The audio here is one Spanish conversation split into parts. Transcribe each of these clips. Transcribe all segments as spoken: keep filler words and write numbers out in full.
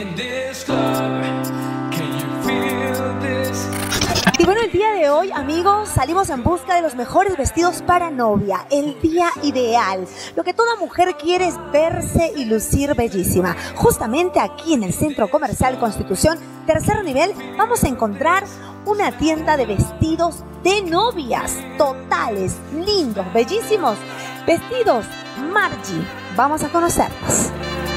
Y bueno, el día de hoy, amigos, salimos en busca de los mejores vestidos para novia, el día ideal. Lo que toda mujer quiere es verse y lucir bellísima. Justamente aquí en el Centro Comercial Constitución, tercer nivel, vamos a encontrar una tienda de vestidos de novias, totales, lindos, bellísimos. Vestidos Margie. Vamos a conocerlos.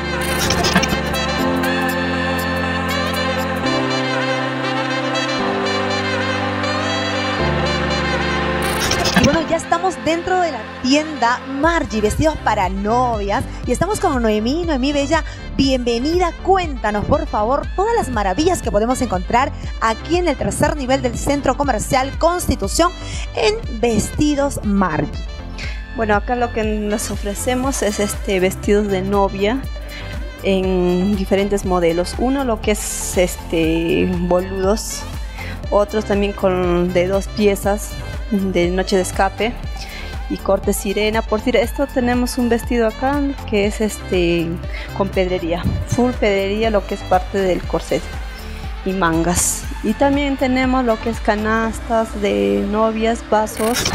Bueno, ya estamos dentro de la tienda Margie, vestidos para novias, y estamos con Noemí. Noemí Bella, bienvenida. Cuéntanos, por favor, todas las maravillas que podemos encontrar aquí en el tercer nivel del Centro Comercial Constitución en vestidos Margie. Bueno, acá lo que nos ofrecemos es este vestidos de novia en diferentes modelos. Uno lo que es este boludos, otros también con de dos piezas, de noche de escape y corte sirena. Por decir esto, tenemos un vestido acá que es este con pedrería, full pedrería, lo que es parte del corset y mangas. Y también tenemos lo que es canastas de novias, vasos.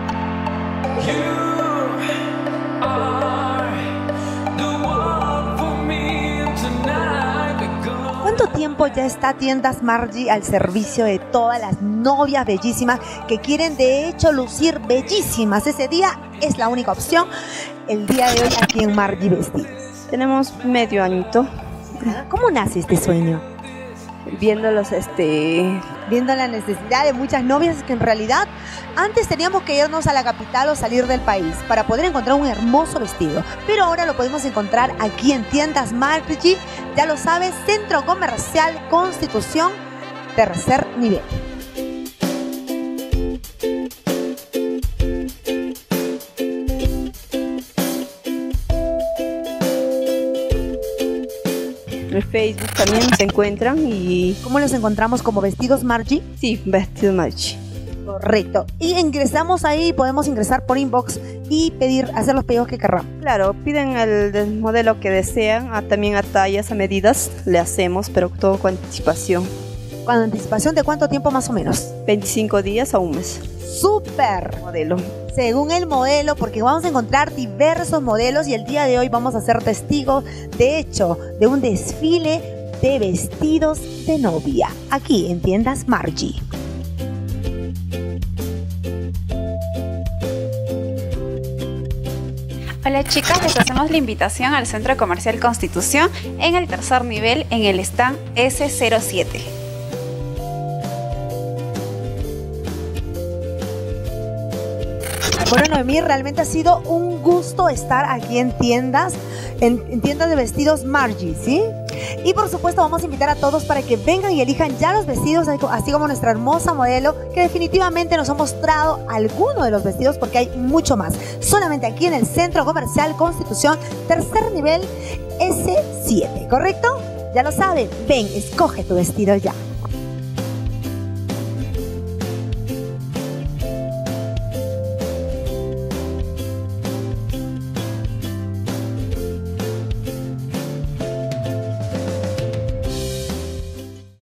¿Cuánto tiempo ya está Tiendas Margie al servicio de todas las novias bellísimas que quieren de hecho lucir bellísimas? Ese día es la única opción, el día de hoy aquí en Margie Vestidos. Tenemos medio añito. ¿Cómo nace este sueño? Viéndolos, este... Viendo la necesidad de muchas novias que en realidad antes teníamos que irnos a la capital o salir del país para poder encontrar un hermoso vestido. Pero ahora lo podemos encontrar aquí en Tiendas Margie, ya lo sabes, Centro Comercial Constitución, tercer nivel. En Facebook también se encuentran. Y ¿cómo los encontramos? ¿Como vestidos Margie? Sí, vestidos Margie. Correcto. Y ingresamos ahí, podemos ingresar por inbox y pedir, hacer los pedidos que querramos. Claro, piden el, el modelo que desean, a, también a tallas, a medidas, le hacemos, pero todo con anticipación. ¿Con anticipación de cuánto tiempo más o menos? veinticinco días a un mes. ¡Súper! Modelo. Según el modelo, porque vamos a encontrar diversos modelos y el día de hoy vamos a ser testigos, de hecho, de un desfile de vestidos de novia, aquí en Tiendas Margie. Hola chicas, les hacemos la invitación al Centro Comercial Constitución en el tercer nivel en el stand ese cero siete. Bueno, Noemí, realmente ha sido un gusto estar aquí en tiendas, en, en tiendas de vestidos Margie, ¿sí? Y por supuesto vamos a invitar a todos para que vengan y elijan ya los vestidos, así como nuestra hermosa modelo, que definitivamente nos ha mostrado algunos de los vestidos porque hay mucho más. Solamente aquí en el Centro Comercial Constitución, tercer nivel ese siete, ¿correcto? Ya lo saben, ven, escoge tu vestido ya.